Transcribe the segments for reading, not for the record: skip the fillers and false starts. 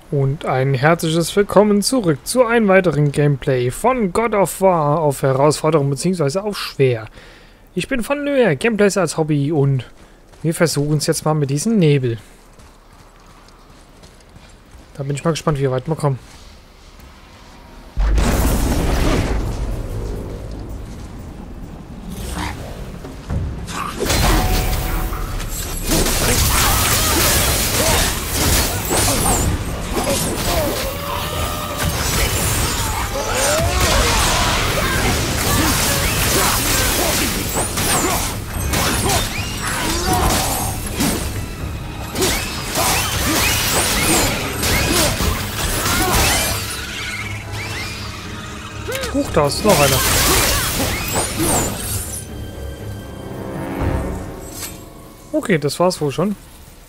Und ein herzliches Willkommen zurück zu einem weiteren Gameplay von God of War auf Herausforderung bzw. auf schwer. Ich bin von Löhr, Gameplays als Hobby und wir versuchen es jetzt mal mit diesem Nebel. Da bin ich mal gespannt, wie weit wir kommen. Huch, da ist noch einer. Okay, das war's wohl schon.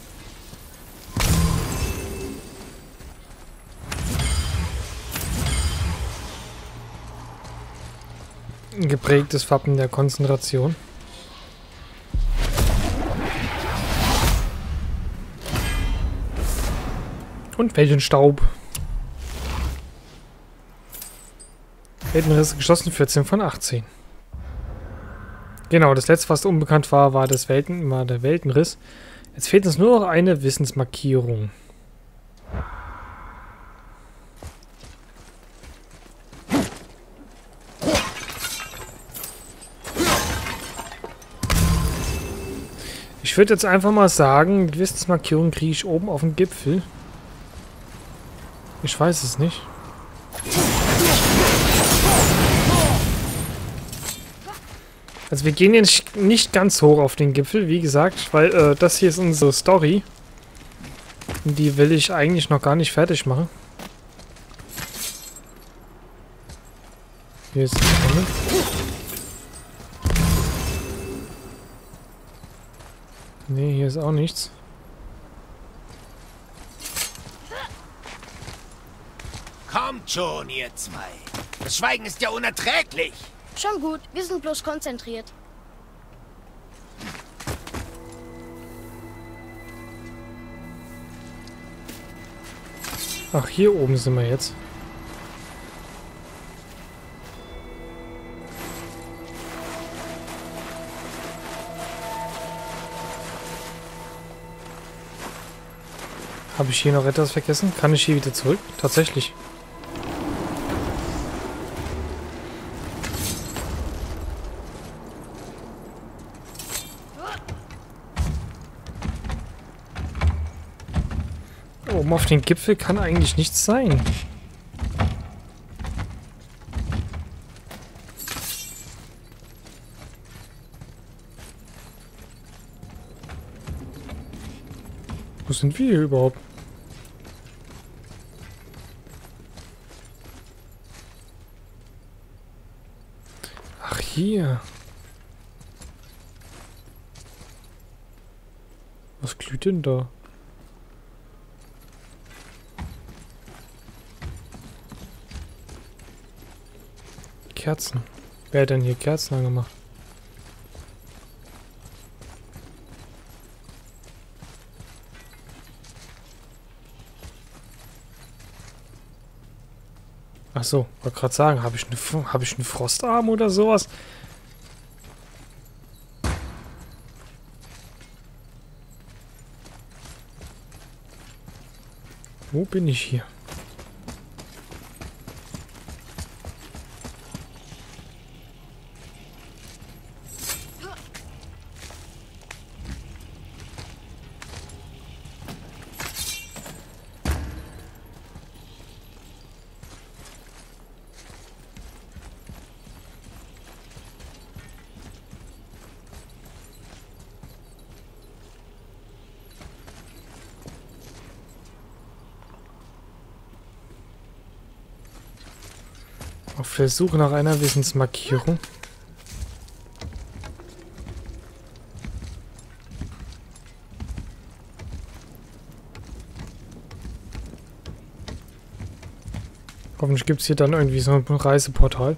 Ein geprägtes Wappen der Konzentration. Und welchen Staub. Weltenriss geschlossen, 14 von 18. Genau, das letzte, was unbekannt war, war der Weltenriss. Jetzt fehlt uns nur noch eine Wissensmarkierung. Ich würde jetzt einfach mal sagen, die Wissensmarkierung kriege ich oben auf dem Gipfel. Ich weiß es nicht. Also wir gehen jetzt nicht ganz hoch auf den Gipfel, wie gesagt, weil das hier ist unsere Story. Und die will ich eigentlich noch gar nicht fertig machen. Hier ist eine. Ne, hier ist auch nichts. Kommt schon, ihr zwei. Das Schweigen ist ja unerträglich. Schon gut, wir sind bloß konzentriert. Ach, hier oben sind wir jetzt. Habe ich hier noch etwas vergessen? Kann ich hier wieder zurück? Tatsächlich. Oben auf den Gipfel kann eigentlich nichts sein. Wo sind wir hier überhaupt? Ach, hier. Was glüht denn da? Kerzen. Wer hat denn hier Kerzen angemacht? Ach so, wollte gerade sagen, habe ich einen Frostarm oder sowas? Wo bin ich hier? Auf der Suche nach einer Wissensmarkierung. Hoffentlich gibt es hier dann irgendwie so ein Reiseportal.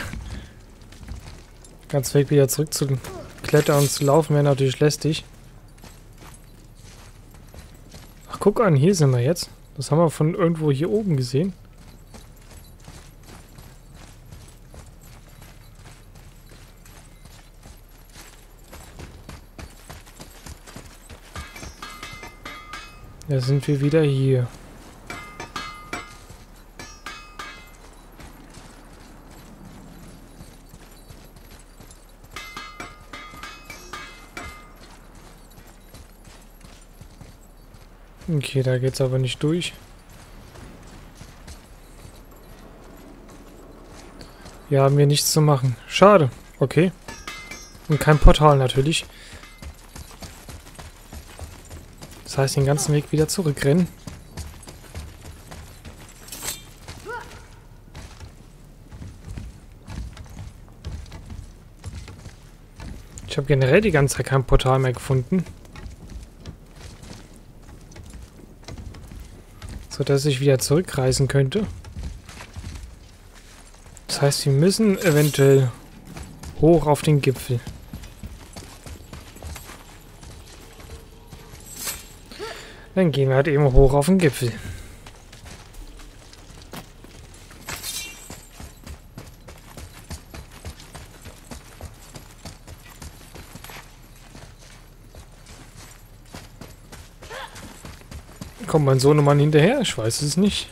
Ganz weg wieder zurück zu klettern und zu laufen wäre natürlich lästig. Ach, guck an, hier sind wir jetzt. Das haben wir von irgendwo hier oben gesehen. Da sind wir wieder hier. Okay, da geht's aber nicht durch. Hier haben wir nichts zu machen. Schade. Okay. Und kein Portal natürlich. Das heißt, den ganzen Weg wieder zurückrennen. Ich habe generell die ganze Zeit kein Portal mehr gefunden. Sodass ich wieder zurückreisen könnte. Das heißt, wir müssen eventuell hoch auf den Gipfel. Dann gehen wir halt eben hoch auf den Gipfel. Kommt mein Sohnemann hinterher? Ich weiß es nicht.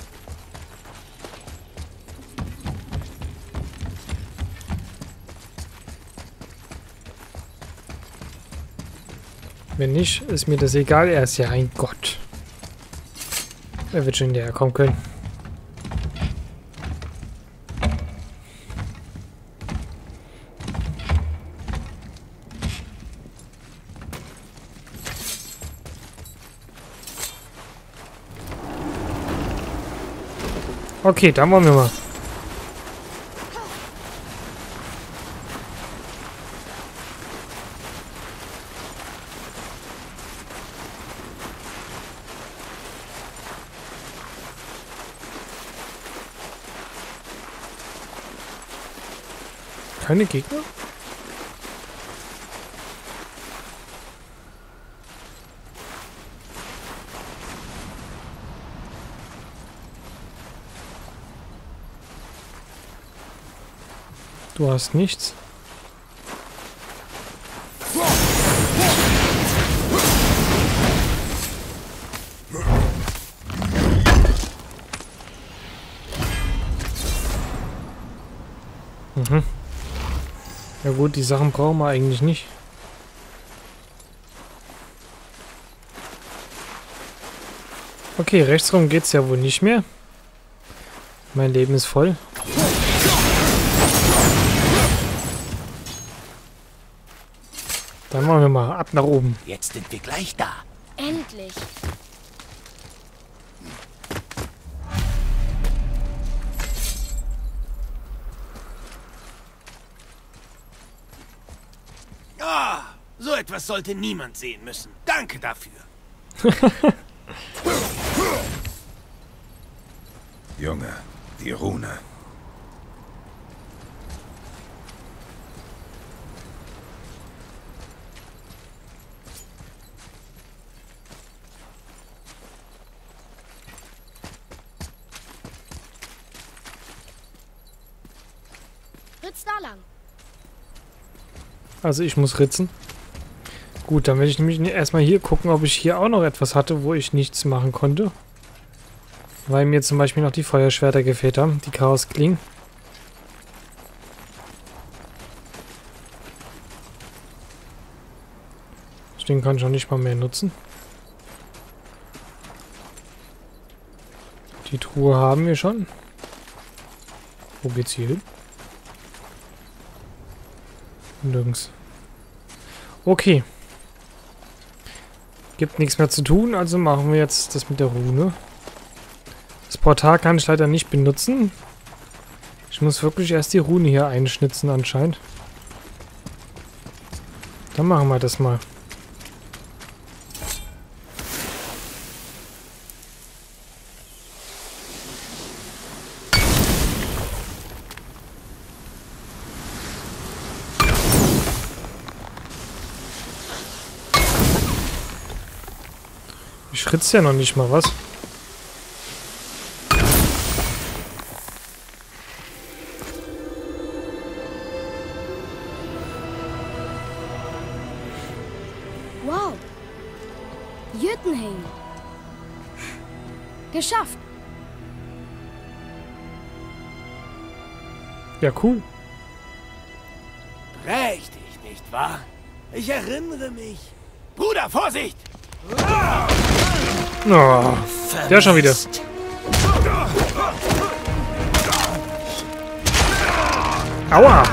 Wenn nicht, ist mir das egal. Er ist ja ein Gott. Er wird schon hinterher kommen können. Okay, dann wollen wir mal. Keine Gegner? Du hast nichts. Mhm. Ja gut, die Sachen brauchen wir eigentlich nicht. Okay, rechtsrum geht's ja wohl nicht mehr. Mein Leben ist voll. Dann machen wir mal ab nach oben. Jetzt sind wir gleich da. Endlich. Ah, so etwas sollte niemand sehen müssen. Danke dafür. Junge, die Rune. Ritz da lang. Also ich muss ritzen. Gut, dann werde ich nämlich erstmal hier gucken, ob ich hier auch noch etwas hatte, wo ich nichts machen konnte. Weil mir zum Beispiel noch die Feuerschwerter gefehlt haben, die Chaosklingen. Den kann ich auch nicht mal mehr nutzen. Die Truhe haben wir schon. Wo geht's hier hin? Nirgends. Okay. Gibt nichts mehr zu tun, also machen wir jetzt das mit der Rune. Das Portal kann ich leider nicht benutzen. Ich muss wirklich erst die Rune hier einschnitzen anscheinend. Dann machen wir das mal. Ich ritze ja noch nicht mal was. Geschafft. Ja, cool. Prächtig, nicht wahr? Ich erinnere mich. Bruder, Vorsicht! Oh, der schon wieder. Aua!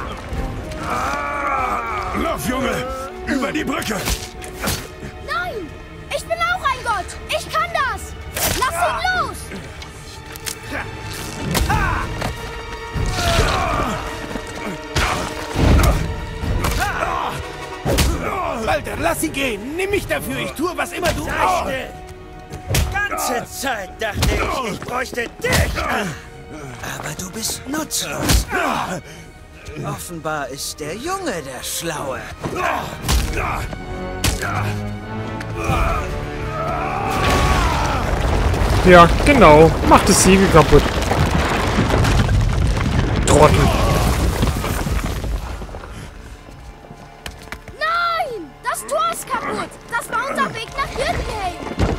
Lauf, Junge! Über die Brücke! Nein! Ich bin auch ein Gott! Ich kann das! Lass ihn los! Walter, lass sie gehen! Nimm mich dafür! Ich tue, was immer du... Ganze Zeit dachte ich bräuchte dich. Aber du bist nutzlos. Offenbar ist der Junge der Schlaue. Ja, genau. Macht das Siegel kaputt. Trottel. Nein! Das Tor ist kaputt! Das war unser Weg nach Jürgenheim!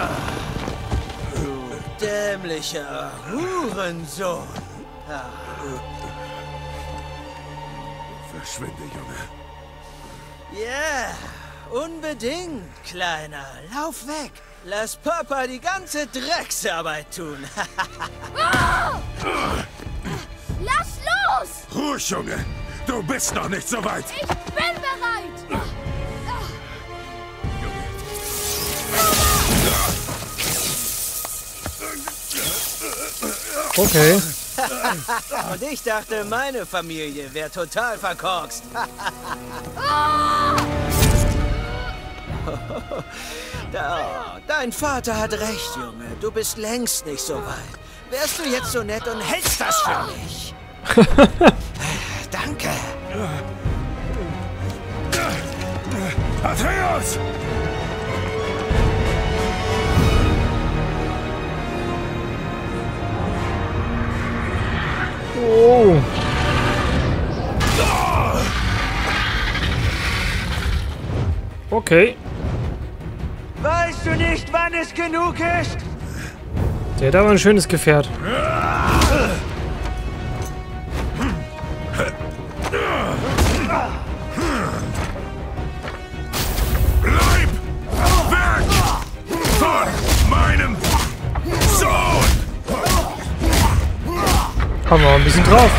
Du dämlicher Hurensohn. Verschwinde, Junge. Ja, unbedingt, Kleiner. Lauf weg. Lass Papa die ganze Drecksarbeit tun. Lass los! Ruhig, Junge! Du bist noch nicht so weit! Ich bin bereit! Okay. Und ich dachte, meine Familie wäre total verkorkst. Dein Vater hat recht, Junge. Du bist längst nicht so weit. Wärst du jetzt so nett und hältst das für mich? Danke. Atreus! Oh. Okay. Weißt du nicht, wann es genug ist? Der hat aber ein schönes Gefährt. Bleib weg von meinem Sohn! Haben wir ein bisschen drauf.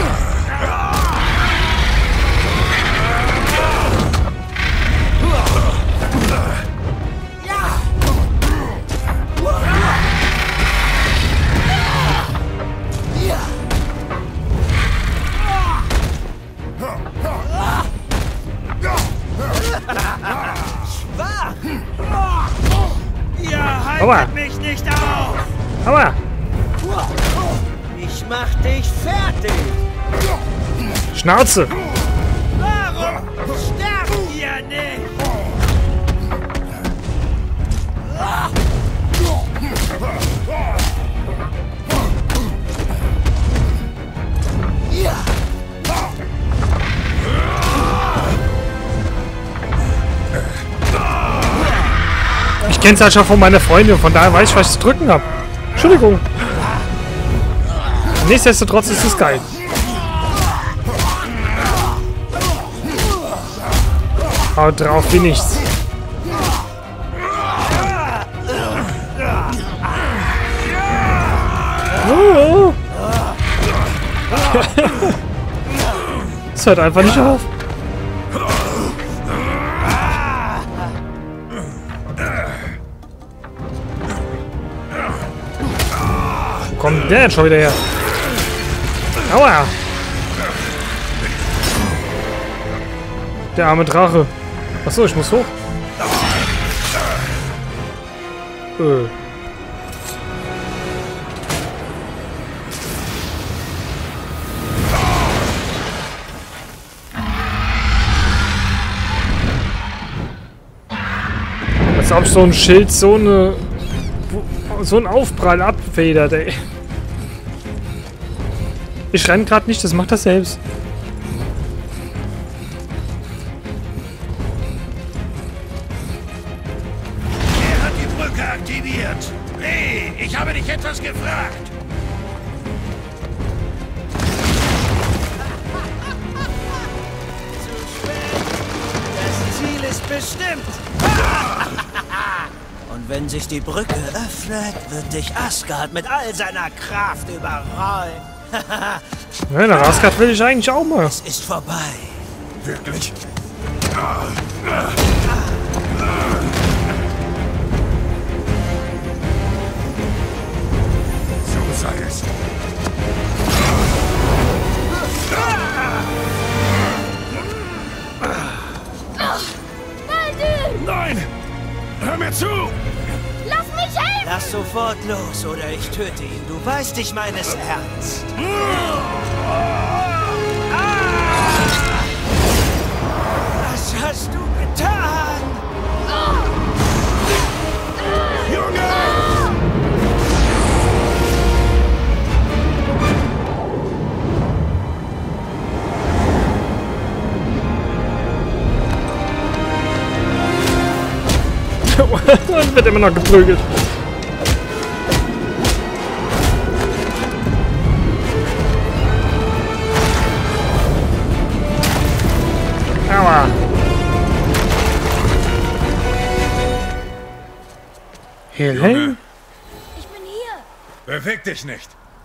Ja, Aua. haltet mich nicht auf! Aua! Ich mach dich fertig! Schnauze! Warum sterbt ihr nicht? Ich kenn's halt schon von meiner Freundin, von daher weiß ich, was ich zu drücken habe. Entschuldigung. Nichtsdestotrotz ist es geil. Haut drauf wie nichts. Oh. Es hört einfach nicht auf. Wo kommt der denn schon wieder her? Aua! Der arme Drache. Achso, ich muss hoch. Als ob so ein Schild so einen Aufprall abfedert, ey. Ich renn gerade nicht, das macht das selbst. Er hat die Brücke aktiviert. Hey, ich habe dich etwas gefragt. Zu spät. Das Ziel ist bestimmt. Und wenn sich die Brücke öffnet, wird dich Asgard mit all seiner Kraft überrollen. Ja, nach Asgard will ich eigentlich auch mal. Es ist vorbei. Wirklich? So sei es. Baldur! Nein! Hör mir zu! Lass mich helfen! Lass sofort los oder ich töte ihn. Du weißt, ich meine es ernst. Was hast du getan? Junge! Und wird immer noch geprügelt. Aua. Helm? Ich bin hier. Beweg dich nicht!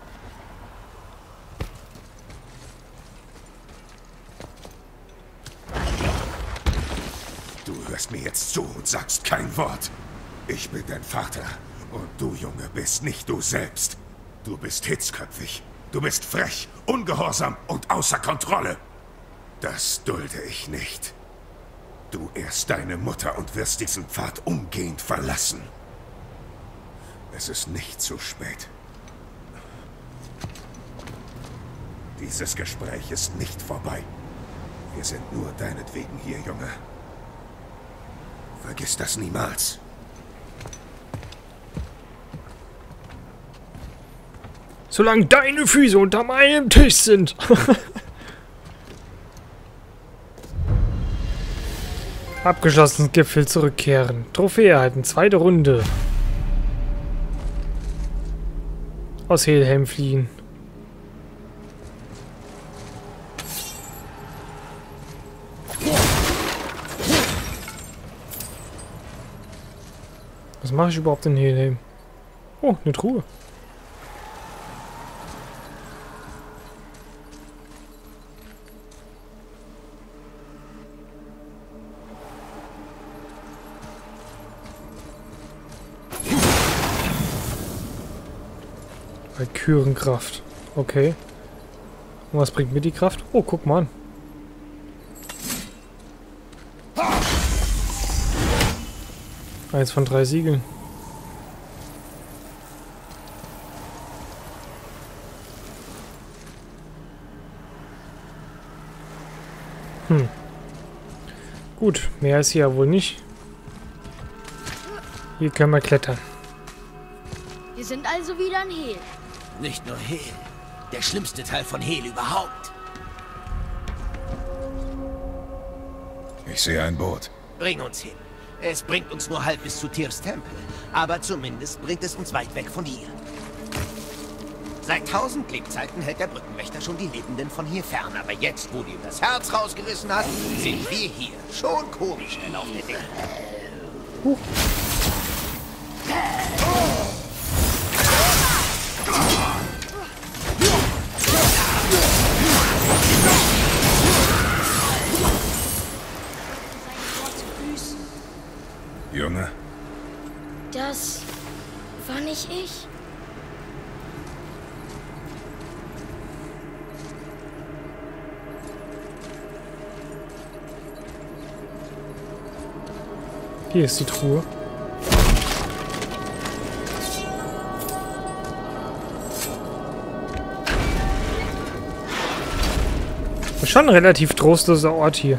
Du hörst mir jetzt zu und sagst kein Wort. Ich bin dein Vater. Und du, Junge, bist nicht du selbst. Du bist hitzköpfig. Du bist frech, ungehorsam und außer Kontrolle. Das dulde ich nicht. Du ehrst deine Mutter und wirst diesen Pfad umgehend verlassen. Es ist nicht zu spät. Dieses Gespräch ist nicht vorbei. Wir sind nur deinetwegen hier, Junge. Vergiss das niemals. Solange deine Füße unter meinem Tisch sind. Abgeschlossenes Gipfel zurückkehren. Trophäe erhalten. Zweite Runde. Aus Helheim fliehen. Was mache ich überhaupt in Helheim? Oh, eine Truhe. Valkyrenkraft. Okay. Und was bringt mir die Kraft? Oh, guck mal an. Eins von 3 Siegeln. Gut, mehr ist hier ja wohl nicht. Hier können wir klettern. Wir sind also wieder in Hel. Nicht nur Hel. Der schlimmste Teil von Hel überhaupt. Ich sehe ein Boot. Bring uns hin. Es bringt uns nur halb bis zu Tyrs Tempel. Aber zumindest bringt es uns weit weg von hier. Seit 1000 Lebzeiten hält der Brückenwächter schon die Lebenden von hier fern. Aber jetzt, wo du ihm das Herz rausgerissen hast, sind wir hier. Schon komisch, auf der Dinge. Junge, Das war nicht ich. Hier ist die Truhe. Ist schon ein relativ trostloser Ort hier.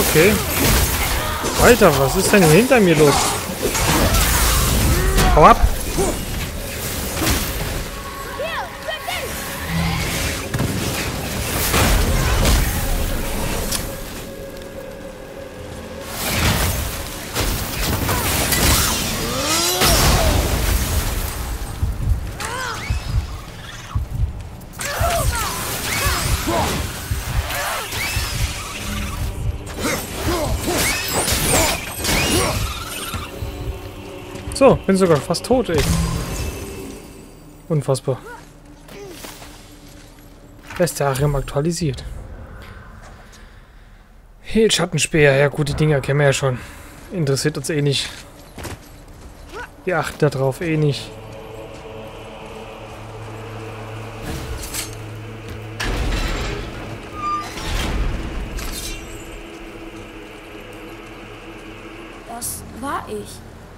Okay. Alter, was ist denn hinter mir los? Hau ab! So, bin sogar fast tot, ey. Unfassbar. Bestiarium aktualisiert. Hehl, Schattenspeer. Ja gut, die Dinger kennen wir ja schon. Interessiert uns eh nicht. Wir achten darauf eh nicht. Das war ich.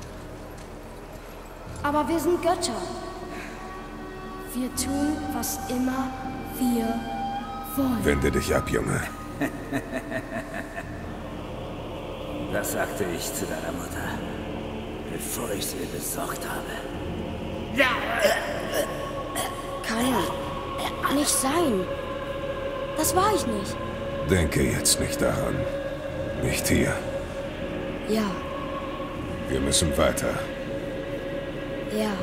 Aber wir sind Götter. Wir tun, was immer wir wollen. Wende dich ab, Junge. Das sagte ich zu deiner Mutter, bevor ich sie besorgt habe. Kann nicht sein. Das war ich nicht. Denke jetzt nicht daran. Nicht hier. Ja, Wir müssen weiter. ja.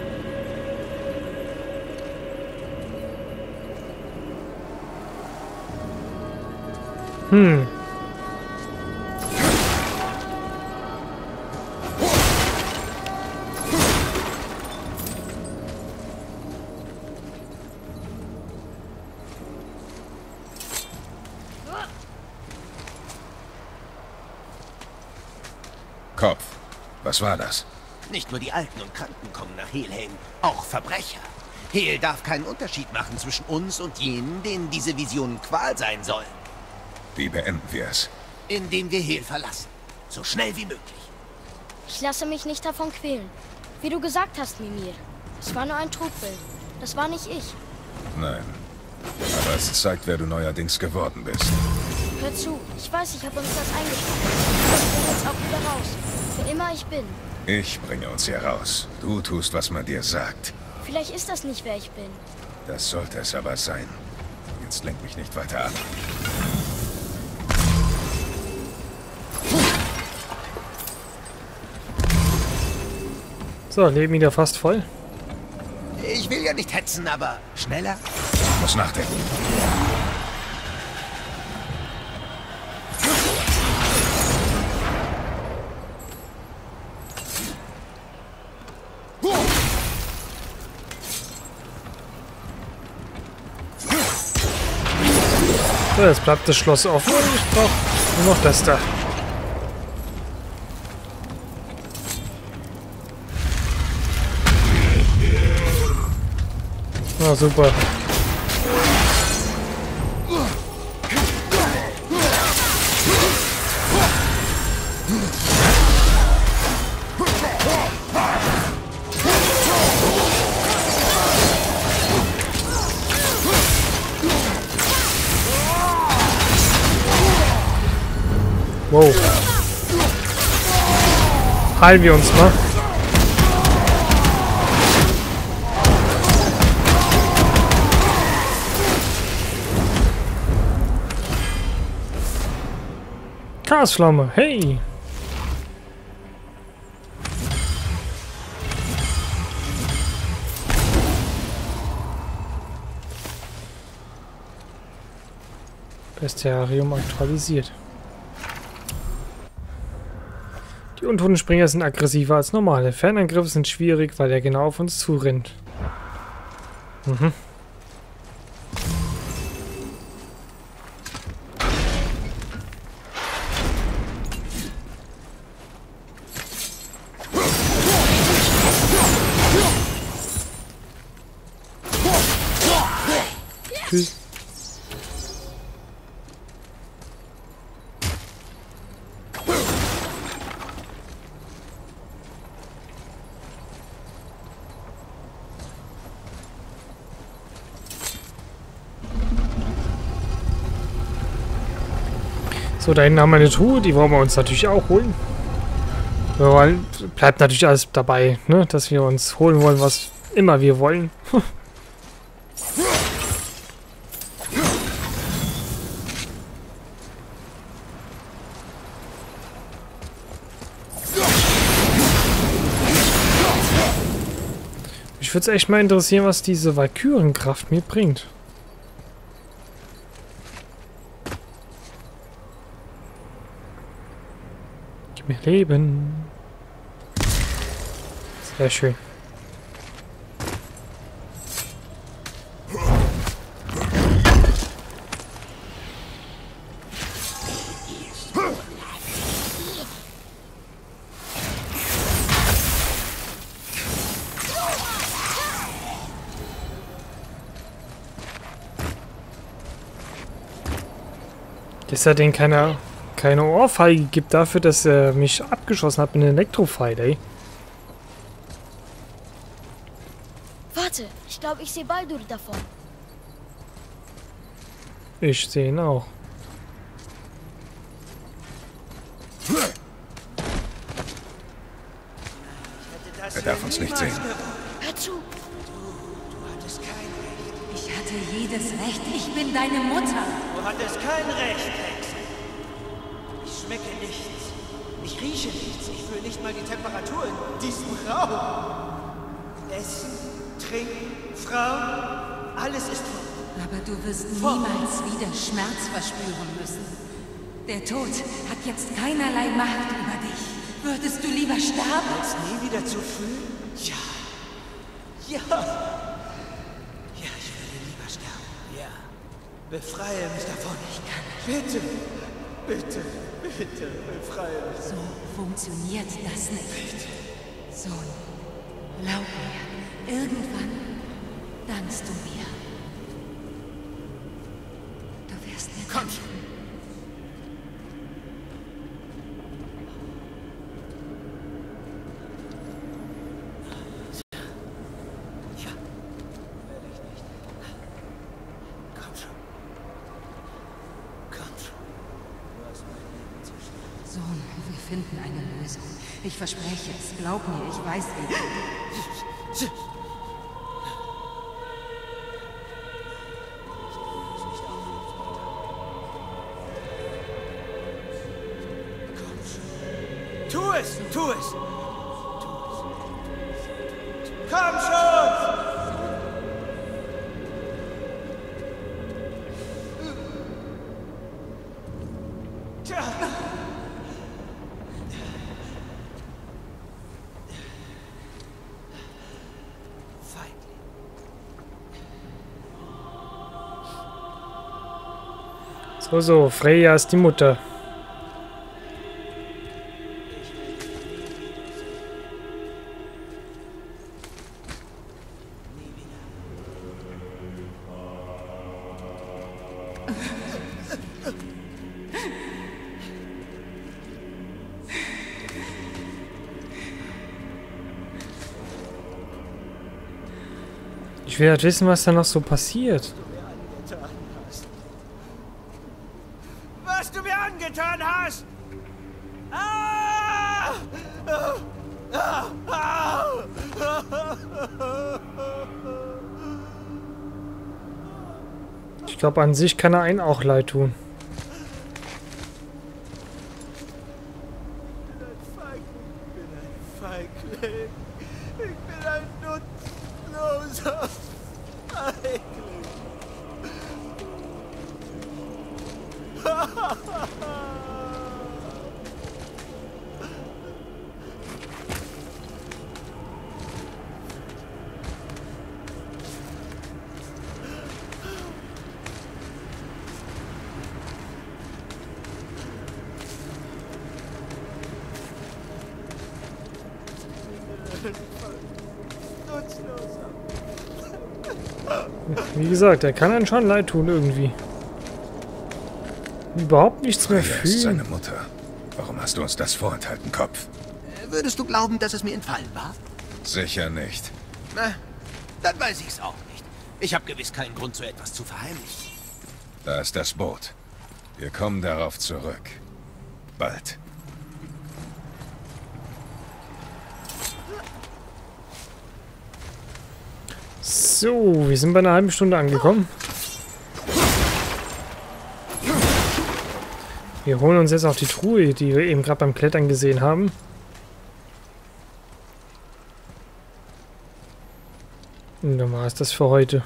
Kopf. Was war das? Nicht nur die Alten und Kranken kommen nach Helheim, auch Verbrecher. Hel darf keinen Unterschied machen zwischen uns und jenen, denen diese Visionen Qual sein sollen. Wie beenden wir es? Indem wir Hel verlassen. So schnell wie möglich. Ich lasse mich nicht davon quälen. Wie du gesagt hast, Mimir. Es war nur ein Trugbild. Das war nicht ich. Nein. Aber es zeigt, wer du neuerdings geworden bist. Hör zu, ich weiß, ich habe uns das eingeschrieben. Ich bin jetzt auch wieder raus. Für immer ich bin. Ich bringe uns hier raus. Du tust, was man dir sagt. Vielleicht ist das nicht, wer ich bin. Das sollte es aber sein. Jetzt lenk mich nicht weiter ab. So, Leben wieder fast voll. Ich will ja nicht hetzen, aber schneller? Ich muss nachdenken. So, jetzt bleibt das Schloss offen und ich brauche nur noch das da. Na super. Wow. Heilen wir uns mal. Chaosflamme, hey! Bestiarium aktualisiert. Die untoten Springer sind aggressiver als normale. Fernangriffe sind schwierig, weil er genau auf uns zurennt. Mhm. Tschüss. So, da hinten haben wir eine Truhe, die wollen wir uns natürlich auch holen. Wir wollen, bleibt natürlich alles dabei, ne? Dass wir uns holen wollen, was immer wir wollen. Mich würde es echt mal interessieren, was diese Valkyrenkraft mir bringt. Gib mir Leben. Sehr schön. Dass er den keine Ohrfeige gibt dafür, dass er mich abgeschossen hat mit einem Elektrofight, ey. Warte, ich glaube, ich sehe Baldur davon. Ich sehe ihn auch. Er darf uns nicht sehen. Hör zu. Ich hatte jedes Recht. Ich bin deine Mutter. Du hattest kein Recht, Hexe. Ich schmecke nichts. Ich rieche nichts. Ich fühle nicht mal die Temperatur in diesem Raum. Essen, Trinken, Frauen, alles ist vorbei. Aber du wirst niemals wieder Schmerz verspüren müssen. Der Tod hat jetzt keinerlei Macht über dich. Würdest du lieber sterben? Als nie wieder zu fühlen? Ja. Ja. Ja, ich würde lieber sterben. Ja. Befreie mich davon. Ich kann nicht. Bitte, befreie mich. So funktioniert das nicht. Sohn, glaub mir, irgendwann dankst du mir. Du wirst mir Komm schon. Sohn, wir finden eine Lösung. Ich verspreche es. Glaub mir, ich weiß wie. Tu es! Tu es! Komm schon! Tja! So, Freya ist die Mutter. Ich will halt wissen, was da noch so passiert. Was du mir angetan hast! Ah! Ich glaube, an sich kann er einen auch leid tun. Feigling. Ich bin ein nutzloser Feigling. Wie gesagt, er kann einen schon leid tun irgendwie. Überhaupt nichts mehr Freya ist fühlen. seine Mutter. Warum hast du uns das vorenthalten, Kopf? Würdest du glauben, dass es mir entfallen war? Sicher nicht. Na, dann weiß ich's auch nicht. Ich habe gewiss keinen Grund, so etwas zu verheimlichen. Da ist das Boot. Wir kommen darauf zurück. Bald. So, wir sind bei einer halben Stunde angekommen. Wir holen uns jetzt auch die Truhe, die wir eben gerade beim Klettern gesehen haben. Und dann war es das für heute.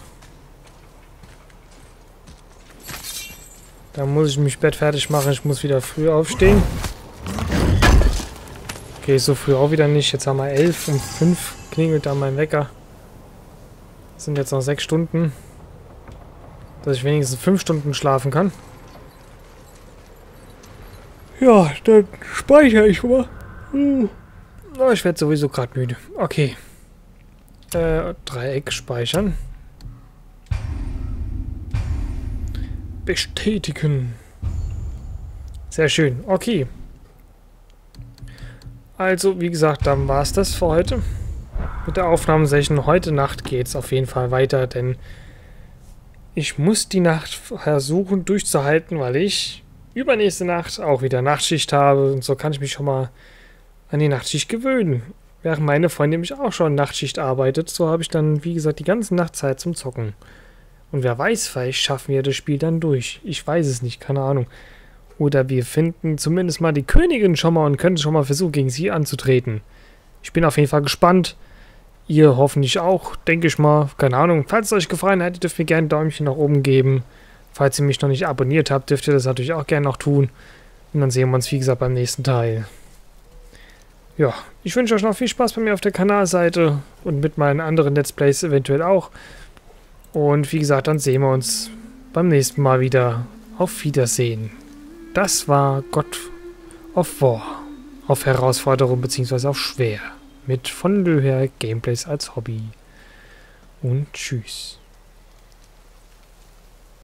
Da muss ich mich Bett fertig machen. Ich muss wieder früh aufstehen. Okay, so früh auch wieder nicht. Jetzt haben wir 11. Um 5 klingelt da mein Wecker. Das sind jetzt noch 6 Stunden. Dass ich wenigstens 5 Stunden schlafen kann. Ja, dann speichere ich mal. Oh, ich werde sowieso gerade müde. Okay. Dreieck speichern. Bestätigen. Sehr schön. Okay. Also, wie gesagt, dann war es das für heute. Mit der Aufnahmesession. Heute Nacht geht es auf jeden Fall weiter, denn ich muss die Nacht versuchen durchzuhalten, weil ich übernächste Nacht auch wieder Nachtschicht habe. Und so kann ich mich schon mal an die Nachtschicht gewöhnen. Während meine Freundin nämlich auch schon Nachtschicht arbeitet, so habe ich dann, wie gesagt, die ganze Nacht Zeit zum Zocken. Und wer weiß, vielleicht schaffen wir das Spiel dann durch. Ich weiß es nicht, keine Ahnung. Oder wir finden zumindest mal die Königin schon mal und können schon mal versuchen, gegen sie anzutreten. Ich bin auf jeden Fall gespannt. Ihr hoffentlich auch, denke ich mal. Keine Ahnung. Falls es euch gefallen hat, dürft ihr gerne ein Däumchen nach oben geben. Falls ihr mich noch nicht abonniert habt, dürft ihr das natürlich auch gerne noch tun. Und dann sehen wir uns, wie gesagt, beim nächsten Teil. Ja, ich wünsche euch noch viel Spaß bei mir auf der Kanalseite und mit meinen anderen Let's Plays eventuell auch. Und wie gesagt, dann sehen wir uns beim nächsten Mal wieder. Auf Wiedersehen. Das war God of War. Auf Herausforderung bzw. auf schwer. Mit von Löher Gameplays als Hobby. Und tschüss.